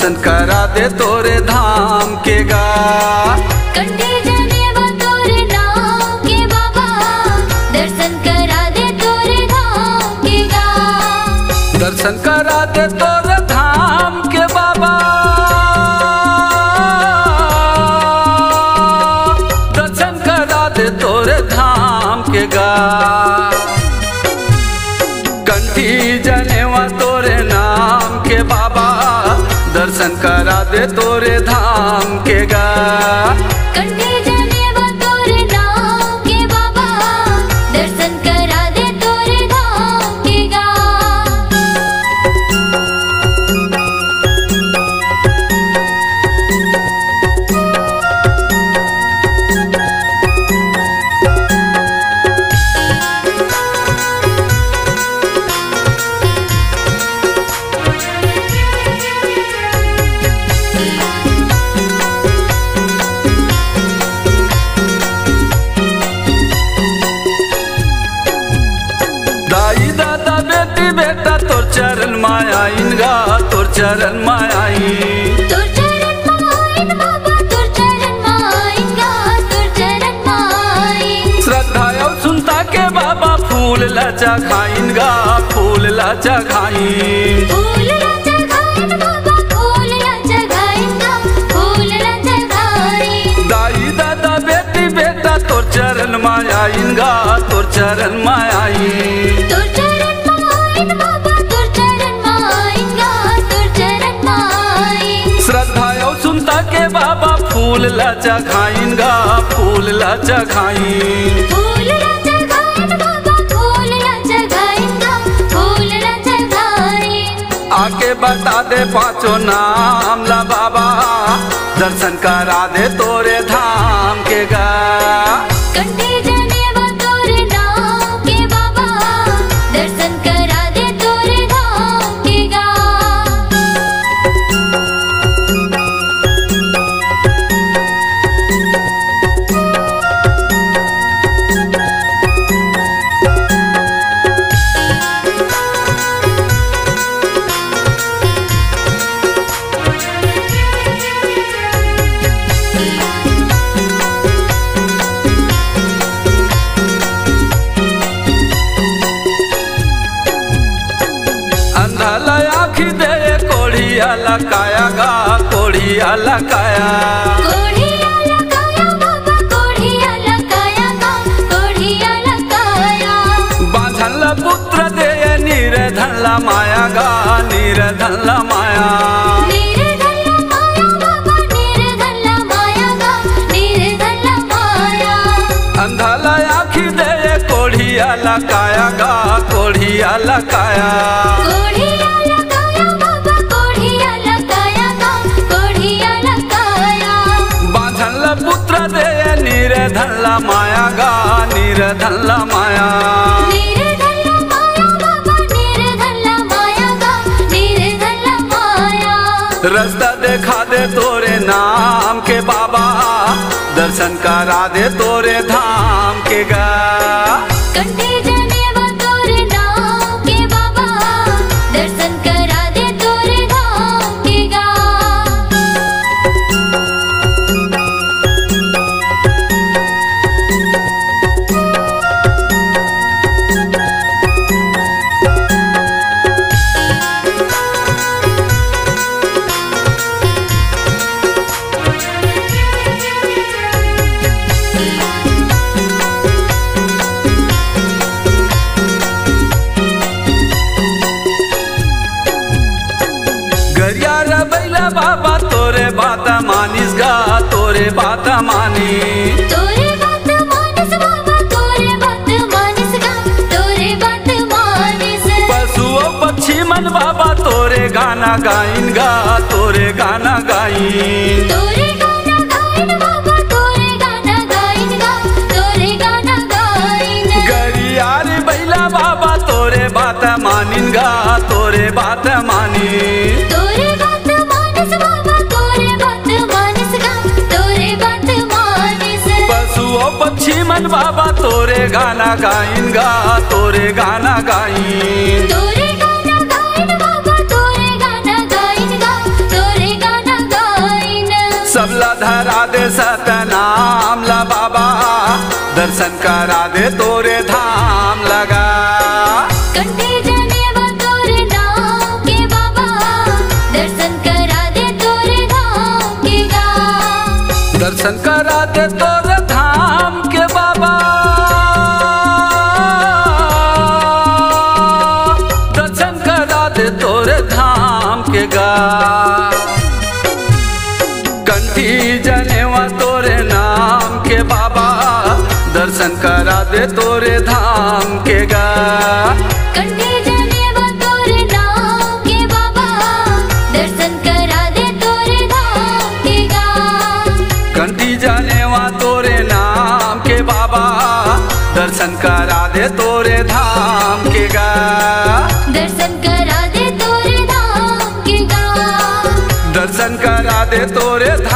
दर्शन करा दे तोरे धाम के गा। कंठी जनेवा तोरे नाम के बाबा, दर्शन करा दे तोरे धाम के गा। दर्शन करा दे तोरे धाम के बाबा, दर्शन करा दे तोरे धाम के गा। कंठी जनेवा तोरे नाम के बाबा, दर्शन करा दे तोरे धाम के गा। कंठी जनेवा तोरे नाम के बाबा, दर्शन करा दे तोरे धाम के गा। दाई दादा बेटी बेटा तोर चरण मायाइन गा, तोर चरण मायाइन। तोर चरण माइन बाबा, तोर चरण माइन गा, तोर चरण माइन। श्रद्धा और सुनता के बाबा फूल लचा खाइन गा, फूल लचा खाइन। फूल लचा खाइन बाबा, फूल लचा खाइन गा, फूल लचा खाइन। दाई दादा बेटी बेटा तोर चरण मायाइन गा, तोर चरण मायाइन। तोर चरण माइन बाबा, तोर चरण माइन गा, तोर चरण माइन। श्रद्धा और सुनता के बाबा फूल लचा खाइन गा, फूल लचा खाइन। फूल लचा खाइन बाबा, फूल लचा खाइन गा, फूल लचा खाइन। आके बता दे पांचों नाम ला बाबा, दर्शन करा दे तोरे धाम के गा। कंठी जनेवा तोरे नाम के बाबा, दर्शन करा दे तोरे धाम के गा। अंधाला आखी दे कोढ़िया लकाया गा, कोढ़िया लकाया। कोढ़िया लकाया बाबा, कोढ़िया लकाया गा, कोढ़िया लकाया। बांझल पुत्र दे निर्धन ला माया गा, निर्धन ला माया। निर्धन ला माया बाबा, निर्धन ला माया गा, निर्धन ला माया। अंधाला आखी दे कोढ़िया लकाया गा, कोढ़िया लकाया। कोढ़िया लकाया बाबा, कोढ़िया लकाया गा, कोढ़िया लकाया। बांझल पुत्र दे निर्धन ला माया गा, निर्धन ला माया। निर्धन ला माया बाबा, निर्धन ला माया गा, निर्धन ला माया। रास्ता देखा दे तोरे नाम के बाबा, दर्शन करा दे तोरे धाम के गा। कंठी जनेवा तोरे नाम के बाबा, दर्शन करा दे तोरे धाम के गा। गरिया रबैला बाबा तोरे बात मानिस गा, तोरे बात मानी। तोरे बात मानिस बाबा, तोरे बात मानिस गा, तोरे बात मानिस। पशु पक्षी मन बाबा तोरे गाना गाइन गा, तोरे गाना गाइन। तोरे गाना गाइन बाबा, तोरे गाना गाइन गा, तोरे गाना गाइन। गरिया रबैला बाबा तोरे बात मानिन गा, तोरे बात मानी। तोरे बात मानिस बाबा, तोरे बात मानिस गा, तोरे बात मानिस। पशु पक्षी मन बाबा तोरे गाना गाइन गा, तोरे गाना गाइन। तोरे गाना गाइन बाबा, तोरे गाना गाइन गा, तोरे दे सतनाम ला बाबा, दर्शन करा दे तोरे धाम लगा। कंठे जनेवा तोरे नाम के बाबा, दर्शन करा दे तोरे धाम के गा। दर्शन करा दे तोरे धाम के बाबा, दर्शन करा दे तोरे धाम के गा। कंठी जनेवा तोरे नाम के बाबा, दर्शन करा दे तोरे धाम के गा। कंठे जनेवा तोरे नाम के बाबा, दर्शन करा दे तोरे धाम के गा। कंठी जनेवा तोरे नाम के बाबा, दर्शन करा दे तोरे धाम के गा। दर्शन करा दे तोरे धाम के गा। दर्शन करा दे तोरे